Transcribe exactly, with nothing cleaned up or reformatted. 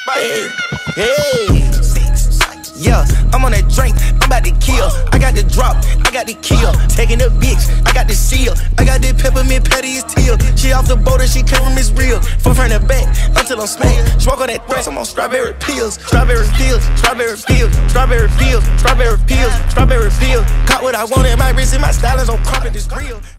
Hey, hey, yeah, I'm on that drink, I'm about to kill. I got the drop, I got the kill. Taking the bitch, I got the seal. I got the peppermint patty, it's teal. She off the boat and she came from it's real. From front to back, until I'm smacked. Smoke on that thrash, I'm on strawberry pills. Strawberry pills, strawberry pills, strawberry pills, strawberry pills, strawberry pills. Caught what I wanted, my wrist and my stylings on carpet is real.